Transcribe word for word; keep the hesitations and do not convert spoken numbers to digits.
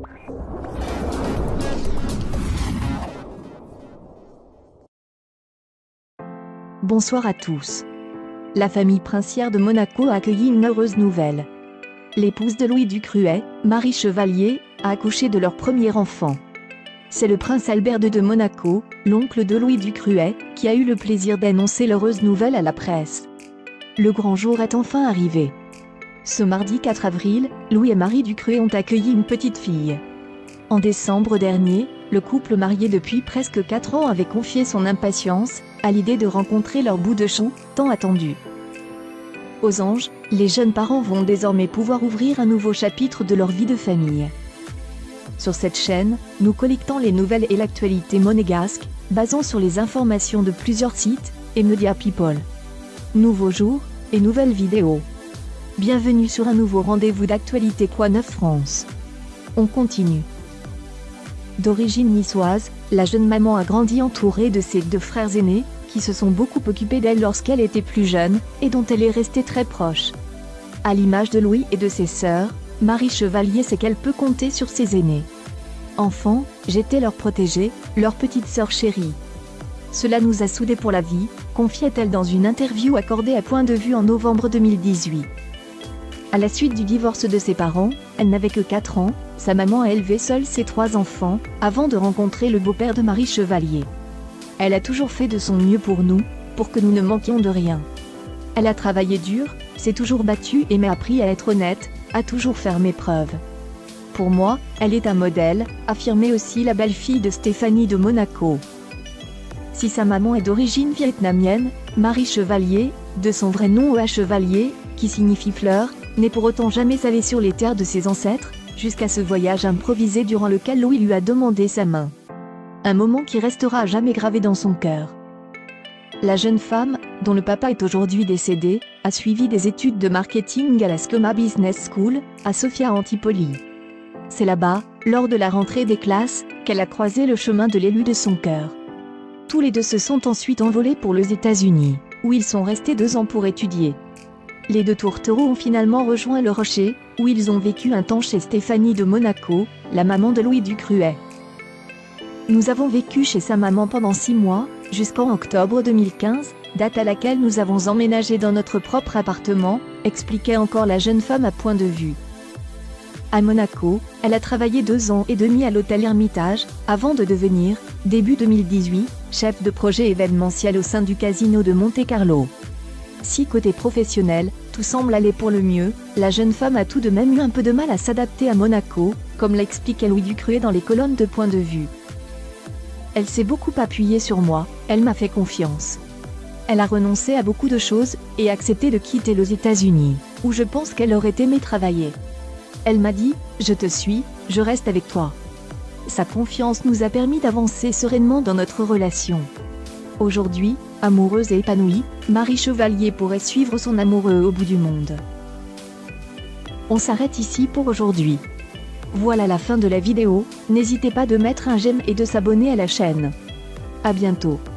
Bonsoir à tous. La famille princière de Monaco a accueilli une heureuse nouvelle. L'épouse de Louis Ducruet, Marie Chevalier, a accouché de leur premier enfant. C'est le prince Albert deux de Monaco, l'oncle de Louis Ducruet, qui a eu le plaisir d'annoncer l'heureuse nouvelle à la presse. Le grand jour est enfin arrivé. Ce mardi quatre avril, Louis et Marie Ducruet ont accueilli une petite fille. En décembre dernier, le couple marié depuis presque quatre ans avait confié son impatience à l'idée de rencontrer leur bout de chou, tant attendu. Aux anges, les jeunes parents vont désormais pouvoir ouvrir un nouveau chapitre de leur vie de famille. Sur cette chaîne, nous collectons les nouvelles et l'actualité monégasque, basant sur les informations de plusieurs sites et médias people. Nouveau jour et nouvelles vidéos. Bienvenue sur un nouveau rendez-vous d'actualité Quoi Neuf France. On continue. D'origine niçoise, la jeune maman a grandi entourée de ses deux frères aînés, qui se sont beaucoup occupés d'elle lorsqu'elle était plus jeune, et dont elle est restée très proche. À l'image de Louis et de ses sœurs, Marie Chevalier sait qu'elle peut compter sur ses aînés. Enfant, j'étais leur protégée, leur petite sœur chérie. Cela nous a soudés pour la vie, confiait-elle dans une interview accordée à Point de Vue en novembre deux mille dix-huit. À la suite du divorce de ses parents, elle n'avait que quatre ans, sa maman a élevé seule ses trois enfants, avant de rencontrer le beau-père de Marie Chevalier. Elle a toujours fait de son mieux pour nous, pour que nous ne manquions de rien. Elle a travaillé dur, s'est toujours battue et m'a appris à être honnête, à toujours faire mes preuves. Pour moi, elle est un modèle, affirmait aussi la belle-fille de Stéphanie de Monaco. Si sa maman est d'origine vietnamienne, Marie Chevalier, de son vrai nom Oa Chevalier, qui signifie fleur, n'est pour autant jamais allée sur les terres de ses ancêtres, jusqu'à ce voyage improvisé durant lequel Louis lui a demandé sa main. Un moment qui restera à jamais gravé dans son cœur. La jeune femme, dont le papa est aujourd'hui décédé, a suivi des études de marketing à la Scoma Business School, à Sophia Antipolis. C'est là-bas, lors de la rentrée des classes, qu'elle a croisé le chemin de l'élu de son cœur. Tous les deux se sont ensuite envolés pour les États-Unis, où ils sont restés deux ans pour étudier. Les deux tourtereaux ont finalement rejoint le Rocher, où ils ont vécu un temps chez Stéphanie de Monaco, la maman de Louis Ducruet. Nous avons vécu chez sa maman pendant six mois, jusqu'en octobre deux mille quinze, date à laquelle nous avons emménagé dans notre propre appartement, expliquait encore la jeune femme à Point de Vue. À Monaco, elle a travaillé deux ans et demi à l'hôtel Hermitage, avant de devenir, début deux mille dix-huit, chef de projet événementiel au sein du casino de Monte-Carlo. Si côté professionnel, tout semble aller pour le mieux, la jeune femme a tout de même eu un peu de mal à s'adapter à Monaco, comme l'expliquait Louis Ducruet dans les colonnes de Point de Vue. Elle s'est beaucoup appuyée sur moi, elle m'a fait confiance. Elle a renoncé à beaucoup de choses, et accepté de quitter les États-Unis, où je pense qu'elle aurait aimé travailler. Elle m'a dit, je te suis, je reste avec toi. Sa confiance nous a permis d'avancer sereinement dans notre relation. Aujourd'hui, amoureuse et épanouie, Marie Chevalier pourrait suivre son amoureux au bout du monde. On s'arrête ici pour aujourd'hui. Voilà la fin de la vidéo, n'hésitez pas de mettre un j'aime et de s'abonner à la chaîne. À bientôt.